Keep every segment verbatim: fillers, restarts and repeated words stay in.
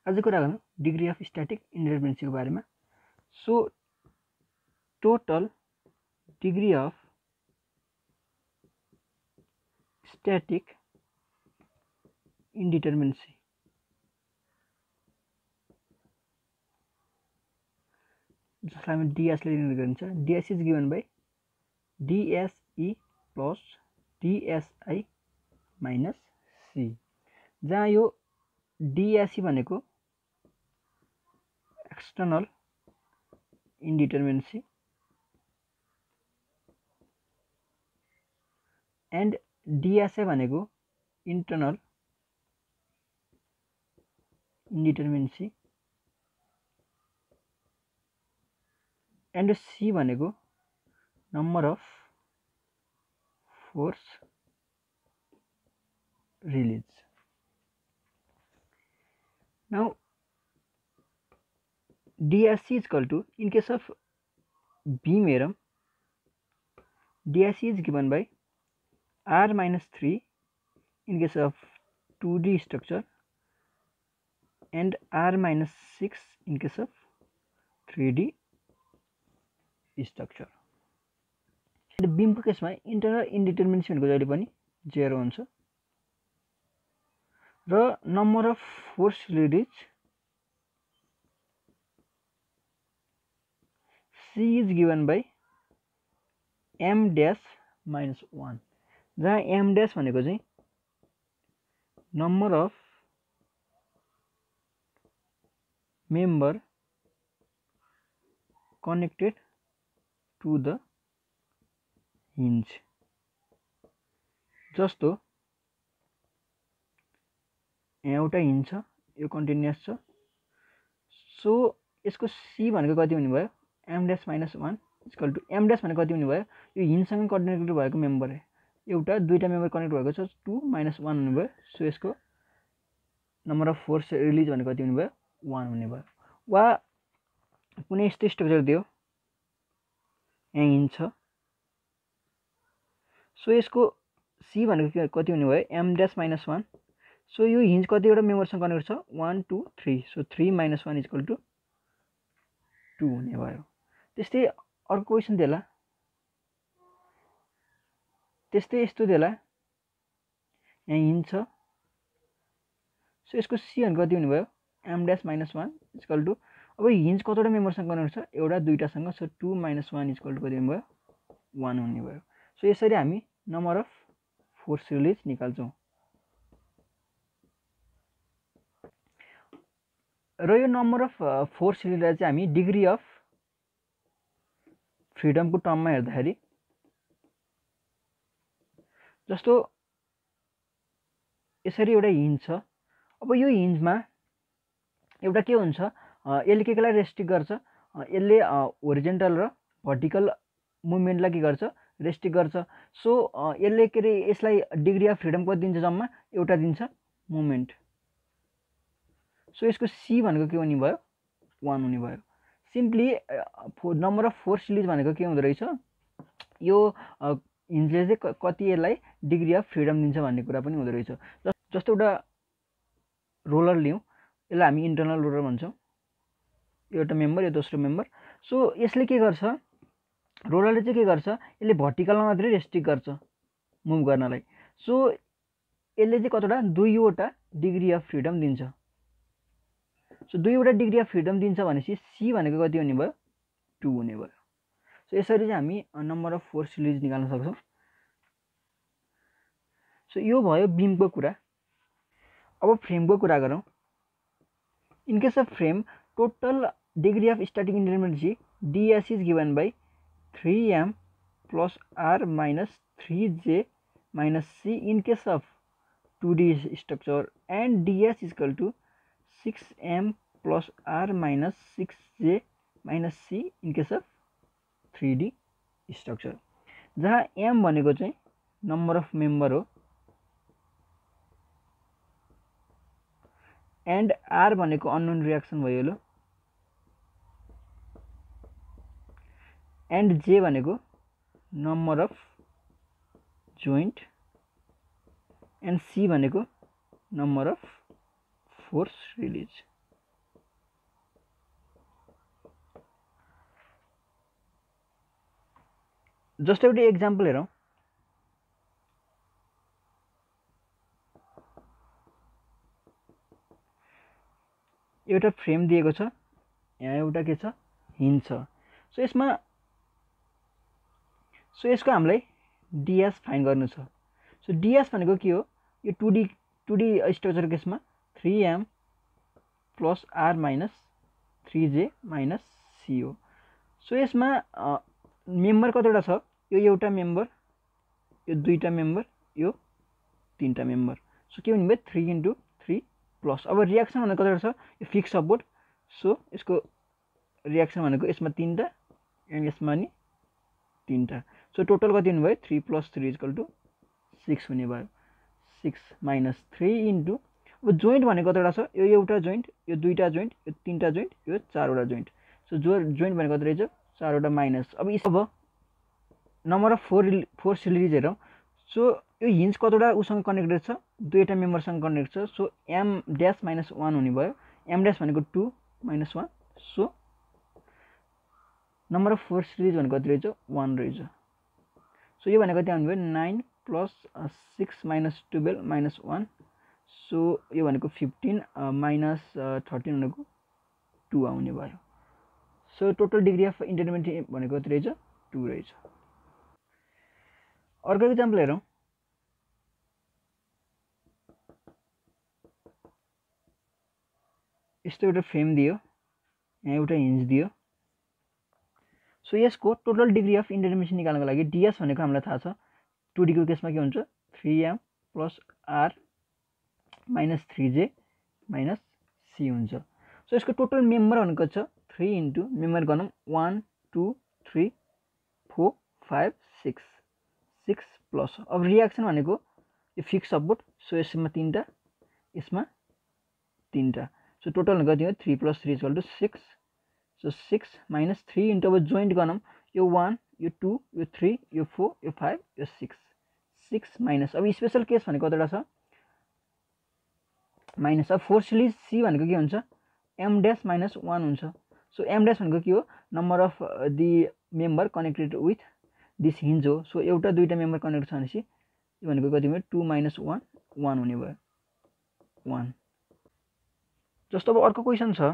आज कुरा गरौँ डिग्री अफ स्ट्याटिक इन्डिटरमिनेन्सीको बारेमा। So total degree of static indeterminacy जसलाई हामी ds ले डिनोट गरिन्छ। ds is given by dse plus dsi minus c, जहाँ यो dse भनेको एक्सटर्नल इन्डिटरमिनेन्सी एन्ड dsi भनेको इन्टर्नल इन्डिटरमिनेन्सी एन्ड c भनेको number of force release. Now dsc is equal to, in case of beam heरौँ, dsc is given by r minus three in case of two D structure and r minus six in case of three D structure। Beam को केसमा internal इन्डिटरमिनेन्सी भनेको जहिले पनि zero हुन्छ र number of force release C is given by m dash minus one, जहाँ m dash भनेको चाहिँ number of member connected to the hinge. जस्तो यहाँ एउटा हिन्ज छ, यो कन्टिन्युअस छ, सो यसको c भनेको कति हुने भयो m dash minus one equal to m dash भनेको कति हुने भयो, यो हिन्जसँग कनेक्टेड भएको मेम्बर है, एउटा दुईटा मेम्बर कनेक्ट भएको छ, टू माइनस वान हुने भयो। सो यसको नम्बर अफ फोर्स रिलिज भनेको कति हुने भयो वान हुने भयो। वा कुनै यस्तो स्ट्रक्चर दियो, यहाँ हिन्ज छ, सो यसको c भनेको कति हुने भयो m dash minus one। So यो हिन्ज कतिवटा मेम्बरसँग कनेक्ट छ one two three, so three minus one equal to two हुने भयो। त्यस्तै अर्को क्वेसन देला, त्यस्तै यस्तो देला, यहाँ हिन्ज छ, सो यसको c भनेको कति हुने भयो m dash minus one equal to, अब हिन्ज कतिवटा मेम्बरसँग कनेक्ट छ एउटा दुईटासँग, so two minus one equal to कति हुने भयो वान हुने भयो। सो यसरी हामी नम्बर अफ फोर्स रिलिज निकाल्छौँ र यो नम्बर अफ फोर्स रिलिजलाई चाहिँ हामी डिग्री अफ फ्रिडमको टर्ममा हेर्दाखेरि, जस्तो यसरी एउटा हिन्ज छ, अब यो हिन्जमा एउटा के हुन्छ, यसले के केलाई रेस्ट्रिक्ट गर्छ, यसले होरिजेन्टल र भर्टिकल मुभमेन्टलाई के गर्छ रेस्ट्रिक्ट गर्छ। सो यसले के अरे यसलाई डिग्री अफ फ्रिडम कति दिन्छ, जम्मा एउटा दिन्छ मुभमेन्ट। सो यसको c भनेको के हुने भयो वान हुने भयो। Simply number of force release भनेको के हुँदो रहेछ, यो हिन्जले चाहिँ कति यसलाई डिग्री अफ फ्रिडम दिन्छ भन्ने कुरा पनि हुँदो रहेछ। जस्तो एउटा रोलर लिउँ, यसलाई हामी इन्टर्नल रोलर भन्छौँ, एउटा मेम्बर यो दोस्रो मेम्बर। सो यसले के गर्छ, रोलरले चाहिँ के गर्छ, यसले भर्टिकलमा मात्रै रेस्ट्रिक्ट गर्छ मुभ गर्नलाई। सो यसले चाहिँ कतिवटा दुईवटा डिग्री अफ फ्रिडम दिन्छ। सो दुईवटा डिग्री अफ फ्रिडम दिन्छ भनेपछि c भनेको कति हुने भयो टू हुने भयो। सो यसरी चाहिँ हामी नम्बर अफ फोर्स रिलिज निकाल्न सक्छौँ। सो यो भयो बीमको कुरा। अब फ्रेमको कुरा गरौँ। In case of frame, total degree of static indeterminacy ds is given by three m plus r minus three j minus c in case of two D structure and ds is equal to six m plus r minus six j minus c in case of three D structure, जहाँ m भनेको चाहिँ number of member हो and r भनेको unknown reaction भयो लो, and j भनेको number of joint and c भनेको number of force release. Just एउटा एक्जाम्पल हेरौँ। एउटा फ्रेम दिएको छ, यहाँ एउटा के छ, हिन्ज छ। सो यसमा सो यसको हामीलाई डिएस फाइन्ड गर्नु छ। सो डिएस भनेको के हो, यो two D two D structure केसमा three M plus R minus three J minus C हो। सो यसमा मेम्बर कतिवटा छ, यो एउटा मेम्बर, यो दुईटा मेम्बर, यो तीनटा मेम्बर। सो के भन्नु भयो, थ्री इन्टु थ्री प्लस। अब रियाक्सन भनेको कतिवटा छ, यो फिक्स सपोर्ट। सो यसको रियाक्सन भनेको यसमा तीनटा एन्ड यसमा नि तीनटा। सो टोटल कति हुने भयो, three plus three equal to six हुने भयो। सिक्स माइनस थ्री इन्टु, अब जोइन्ट भनेको कतिवटा छ, यो एउटा जोइन्ट, यो दुईटा जोइन्ट, यो तीनटा जोइन्ट, यो चारवटा जोइन्ट। सो जो जोइन्ट भनेको कति रहेछ, चारवटा माइनस। अब अब number of force force release हेरौँ। सो यो हिन्ज कतिवटा उसँग कनेक्टेड छ, दुईवटा मेम्बरसँग कनेक्ट छ। So M dash minus one हुने भयो। एम ड्यास भनेको two minus one. So number of four release भनेको कति रहेछ, वान रहेछ। सो यो भनेको त्यहाँ हुने भयो nine plus six minus twelve minus one. So यो भनेको फिफ्टिन माइनस थर्टिन भनेको टू आउने भयो। So total degree of intermediate भनेको कति रहेछ, टू रहेछ। अर्को इक्जाम्पल हेरौँ। यस्तो एउटा फ्रेम दियो, यहाँ एउटा हिन्ज दियो। सो यसको टोटल डिग्री अफ इन्टरमिडिएट निकाल्नको लागि डिएस भनेको हामीलाई थाहा छ, टू डीको केसमा के हुन्छ, three M plus R minus three J minus C हुन्छ। सो यसको टोटल मेम्बर भनेको छ थ्री इन्टु मेम्बर गरौँ one two three four five six six plus. अब रियाक्सन भनेको यो फिक्स सपोर्ट। सो यसमा तीनटा, यसमा तीनटा। सो टोटल भनेको कति हो, three plus three equal to six. So six minus three into, अब जोइन्ट गरौँ, यो वान, यो टू, यो थ्री, यो फोर, यो फाइभ, यो सिक्स। सिक्स माइनस, अब स्पेसल केस भनेको कतिवटा छ, माइनस। अब फोर सिलिज सी भनेको के हुन्छ, एम ड्यास माइनस वान हुन्छ। सो एम ड्यास भनेको के हो, number of the member connected with this hinge हो। सो एउटा दुईवटा मेम्बर कनेक्ट छ भनेपछि यो भनेको कति भयो, टू माइनस वान, वान हुने भयो, वान। जस्तो अब अर्को क्वेसन छ।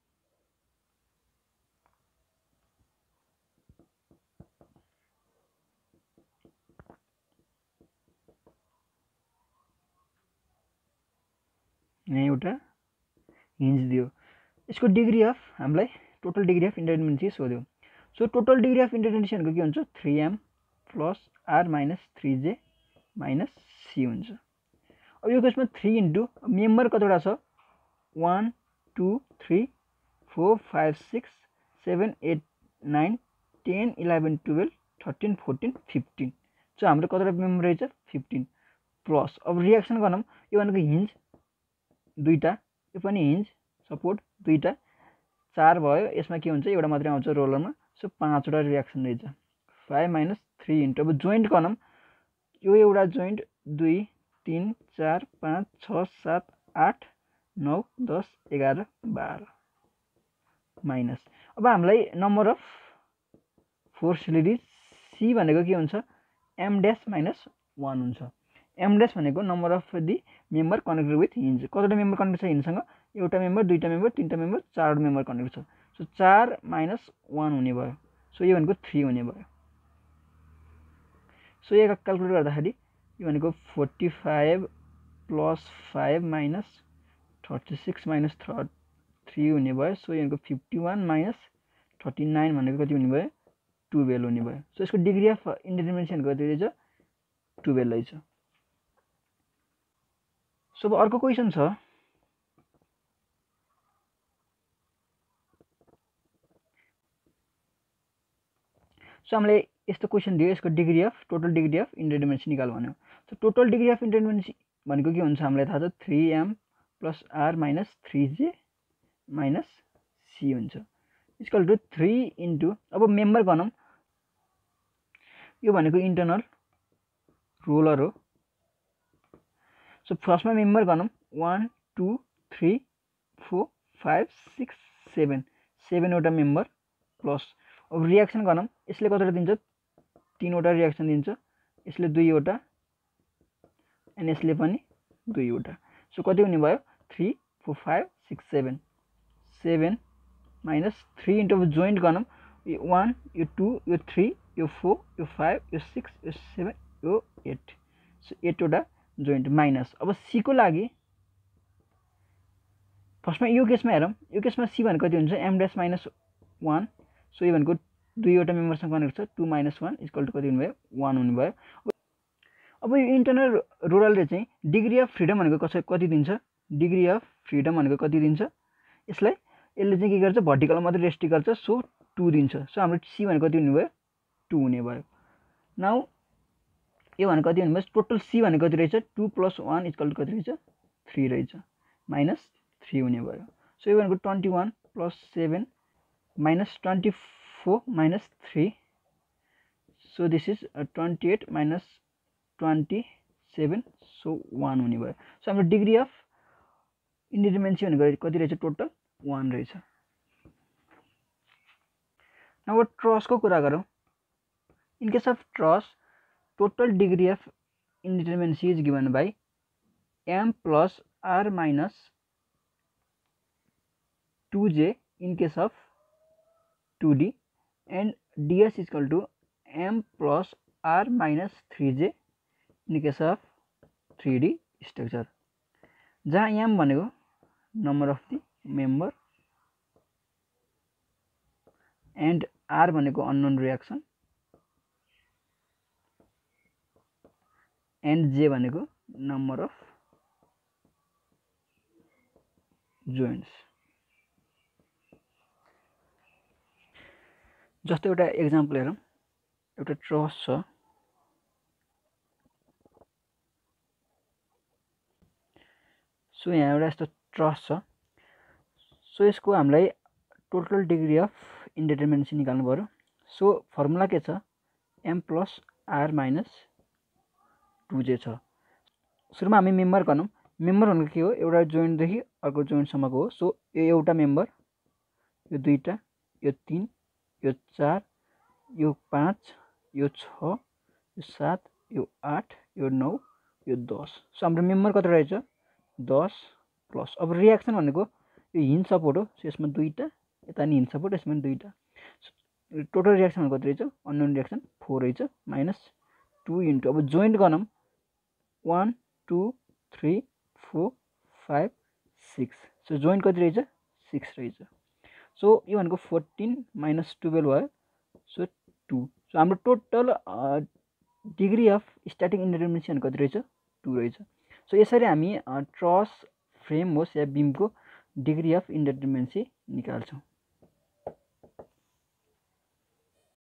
यहाँ एउटा हिन्ज दियो, यसको डिग्री अफ हामीलाई टोटल डिग्री अफ इन्टरमिडिएट सोध्यो। So total degree of intermediate भनेको के हुन्छ, three M plus R minus three J minus C हुन्छ। अब यो केसमा थ्री इन्टु मेम्बर कतिवटा छ, one two three four five six seven eight nine ten eleven twelve thirteen fourteen fifteen. So हाम्रो कतिवटा मेम्बर रहेछ, फिफ्टिन प्लस। अब रियाक्सन गरौँ, यो भनेको हिन्ज दुईटा, यो पनि हिन्ज सपोर्ट दुईटा, चार भयो। यसमा के हुन्छ, एउटा मात्रै आउँछ रोलरमा। सो पाँचवटा रियाक्सन रहेछ, फाइभ माइनस थ्री इन्टु, अब जोइन्ट गरौँ, यो एउटा जोइन्ट, दुई तिन चार पाँच छ सात आठ नौ दस एघार बाह्र माइनस। अब हामीलाई नम्बर अफ फोर सिलिज सी भनेको के हुन्छ, एम ड्यास माइनस वान हुन्छ। एम ड्यास भनेको number of the member connected with hinge. कतिवटा मेम्बर कनेक्ट छ हिन्जसँग, एउटा मेम्बर, दुईवटा मेम्बर, तिनवटा मेम्बर, चारवटा मेम्बर कनेक्ट छ। सो चार माइनस वान हुने भयो। सो यो भनेको थ्री हुने भयो। सो यो क्यालकुलेट गर्दाखेरि यो भनेको forty five plus five minus thirty six minus थ थ्री हुने भयो। सो यो भनेको fifty one minus thirty nine भनेको कति हुने भयो, टुवेल्भ हुने भयो। सो यसको डिग्री अफ इन्टरमिडिएट कति रहेछ, टुवेल्भ रहेछ। सो अब अर्को क्वेसन छ। सो हामीले यस्तो क्वेसन दियो, यसको degree of total degree of intermediate निकाल भन्यो। So total degree of intermediate भनेको के हुन्छ, हामीलाई थाहा छ three M plus R minus three J minus C हुन्छ। इक्वल टू थ्री इन्टु, अब मेम्बर गरौँ, यो भनेको इन्टरनल रोलर हो। सो फर्स्टमा मेम्बर गरौँ, one two three four five six seven, सेभेनवटा मेम्बर प्लस। अब रियाक्सन गरौँ, यसले कतिवटा दिन्छ, तीनवटा रिएक्सन दिन्छ, यसले दुईवटा अनि यसले पनि दुईवटा। सो कति हुने भयो three four five six seven seven minus three into अब जोइन्ट गरौँ यो वान यो टू यो थ्री यो फोर यो फाइभ यो सिक्स यो सेभेन यो एट। सो एटवटा जोइन्ट माइनस अब सी को लागि फर्स्टमा यो केसमा हेरौँ, यो केसमा सी भनेको कति हुन्छ M dash minus one. So यो भनेको दुईवटा मेम्बरसँग कनेक्ट छ two minus one equal to कति हुनुभयो वान हुनुभयो। अब यो इन्टरनल रुरलले चाहिँ डिग्री अफ फ्रिडम भनेको कसरी कति दिन्छ, डिग्री अफ फ्रिडम भनेको कति दिन्छ, यसलाई यसले चाहिँ के गर्छ भर्टिकल मात्रै रेस्ट्रिक्ट गर्छ। सो टू दिन्छ। सो हाम्रो सी भनेको कति हुनुभयो टू हुने भयो। नाउ यो भनेको कति हुनुभयो टोटल सी भनेको कति रहेछ two plus one equal to कति रहेछ थ्री रहेछ माइनस थ्री हुने भयो। सो यो भनेको twenty one plus seven minus twenty four minus three. So this is twenty eight minus twenty seven. So one हुने भयो। सो हाम्रो डिग्री अफ इन्डिटरमिनेन्सी भनेको कति रहेछ टोटल वान रहेछ। अब ट्रसको कुरा गरौँ। In case of truss total degree of indeterminacy is given by m plus r minus two j in case of two D and ds is equal to m plus r minus three j in case of three D structure, जहाँ m भनेको number of the member and r भनेको unknown reaction and j भनेको number of joints। जस्तो एउटा example हेरौँ। एउटा truss छ, so यहाँ एउटा यस्तो ट्रस छ। सो यसको हामीलाई टोटल डिग्री अफ इन्डिटरमिनेन्सी निकाल्नु पर्यो। सो फर्मुला के छ m plus r minus two J छ। सुरुमा हामी मेम्बर गरौँ। मेम्बर भनेको के हो एउटा जोइन्टदेखि अर्को जोइन्टसम्मको हो। सो यो एउटा मेम्बर, यो दुईटा, यो तीन, यो चार, यो पाँच, यो छ, यो सात, यो आठ, यो नौ, यो दस। सो हाम्रो मेम्बर कति रहेछ दस प्लस। अब रिएक्सन भनेको यो हिन्ज सपोर्ट हो। सो यसमा दुईटा, यता नि हिन्ज सपोर्ट, यसमा पनि दुईटा। टोटल रिएक्सन भनेको कति रहेछ अननोन रिएक्सन फोर रहेछ माइनस टू इन्टु अब जोइन्ट गरौँ one two three four five six. So joint कति रहेछ सिक्स रहेछ। सो यो भनेको फोर्टिन माइनस टुवेल्भ भयो। So two. सो हाम्रो total degree of static indeterminacy भनेको कति रहेछ टू रहेछ। सो यसरी हामी ट्रस फ्रेम होस् या बिमको डिग्री अफ इन्डिटरमिनेन्सी निकाल्छौँ।